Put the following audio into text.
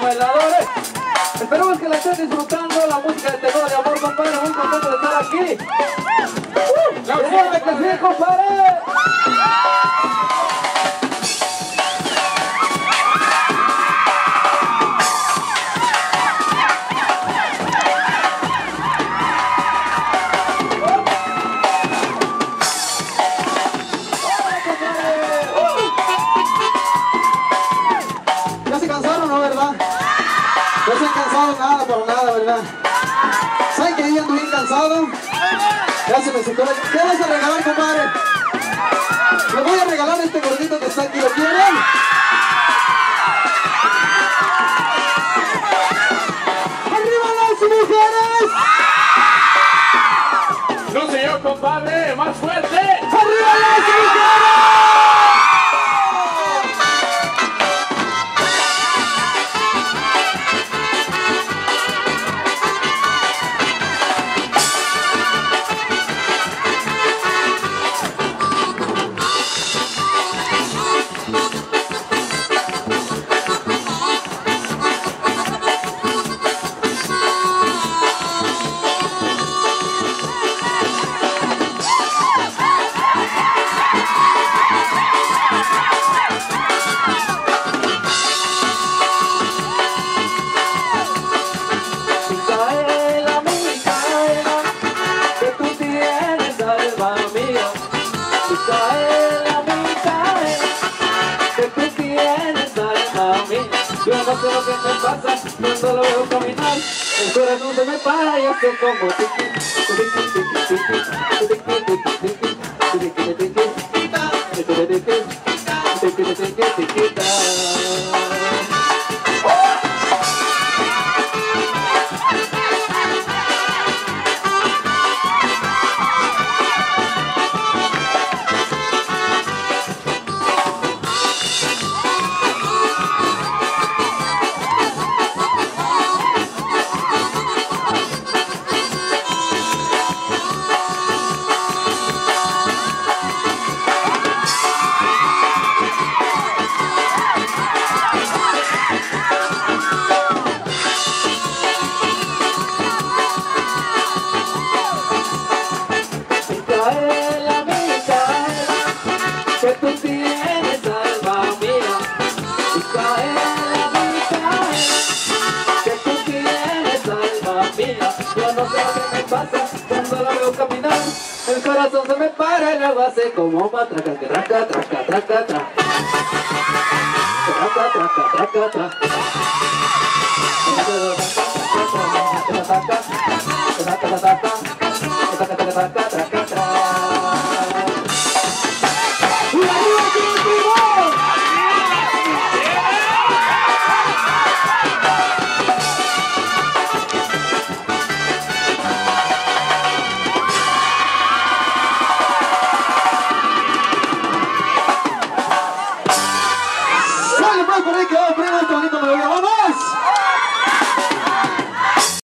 bailadores. Esperemos que la estén disfrutando, la música de Tenor de Amor, compadre. Muy contento de estar aquí. ¡Déjame que sí, compadre! ¿Ya se cansaron, no, verdad? No se han cansado nada, por nada, ¿verdad? ¿Saben que yo ando bien cansado? Ya se me secó la... ¿Qué vas a regalar, compadre? Le voy a regalar este gordito que está aquí, ¿lo quieren? ¡Arriba las mujeres! No, señor, compadre, más fuerte. ¡Arriba las mujeres! Yo no sé lo que me pasa cuando lo veo caminar. El corazón se me para y hace como tiqui, tiqui, tiqui, tiqui, tiqui, que tú tienes, alma mía. Micaela, Micaela, que tú tienes, alma mía. Yo no sé lo que me pasa cuando la veo caminar. El corazón se me para y luego hace como matraca, traca, traca, traca, traca. Traca, traca, traca, traca. Traca, traca, traca.